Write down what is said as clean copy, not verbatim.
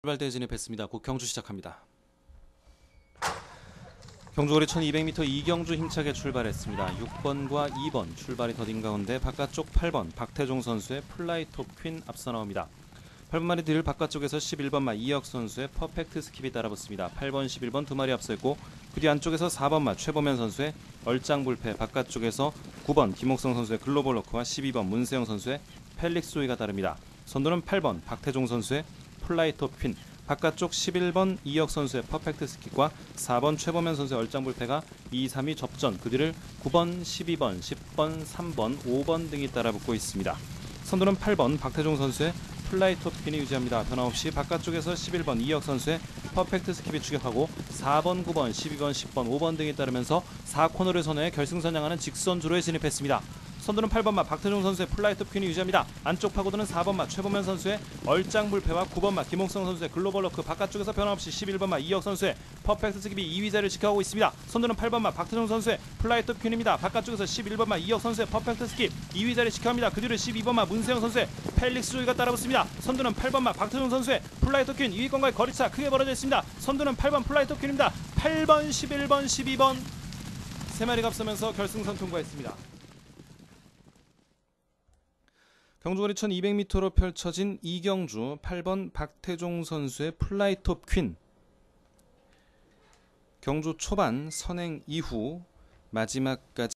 출발대에 진입했습니다. 곧 경주 시작합니다. 경주거리 1200m 이경주 힘차게 출발했습니다. 6번과 2번 출발이 더딘 가운데 바깥쪽 8번 박태종 선수의 플라이톱 퀸 앞서 나옵니다. 8번 마리 들 바깥쪽에서 11번 마 이혁 선수의 퍼펙트 스킵이 따라붙습니다. 8번 11번 두 마리 앞서 있고 그 뒤 안쪽에서 4번 마 최보면 선수의 얼짱불패, 바깥쪽에서 9번 김옥성 선수의 글로벌 로크와 12번 문세영 선수의 펠릭스 조이가 따릅니다. 선두는 8번 박태종 선수의 플라이톱 퀸, 바깥쪽 11번 이혁 선수의 퍼펙트 스킵과 4번 최보면 선수의 얼짱불패가 2, 3위 접전, 그 뒤를 9번, 12번, 10번, 3번, 5번 등이 따라붙고 있습니다. 선두는 8번 박태종 선수의 플라이톱 퀸이 유지합니다. 변함없이 바깥쪽에서 11번 이혁 선수의 퍼펙트 스킵이 추격하고 4번, 9번, 12번, 10번, 5번 등이 따르면서 4코너를 선회해 결승선 향하는 직선주로에 진입했습니다. 선두는 8번마 박태종 선수의 플라이톱 퀸이 유지합니다. 안쪽 파고드는 4번마 최보면 선수의 얼짱불패와 9번마 김홍성 선수의 글로벌 로크, 바깥쪽에서 변함없이 11번마 이혁 선수의 퍼펙트 스킵이 2위 자리를 지켜가고 있습니다. 선두는 8번마 박태종 선수의 플라이톱 퀸입니다. 바깥쪽에서 11번마 이혁 선수의 퍼펙트 스킵 2위 자리를 지켜갑니다. 그 뒤를 12번마 문세영 선수의 펠릭스 조이가 따라붙습니다. 선두는 8번마 박태종 선수의 플라이톱 퀸 2위권과의 거리차 크게 벌어져 있습니다. 선두는 8번 플라이톱 퀸입니다. 8번, 11번, 12번 세 마리가 앞서면서 결승선 통과했습니다. 경주거리 1200m로 펼쳐진 이경주, 8번 박태종 선수의 플라이톱 퀸. 경주 초반 선행 이후 마지막까지